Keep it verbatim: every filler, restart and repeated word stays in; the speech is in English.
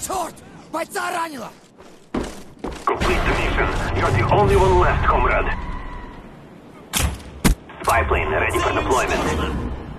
Черт! Бойца ранило! Complete the mission. You're the only one left, comrade. Spy plane ready for deployment.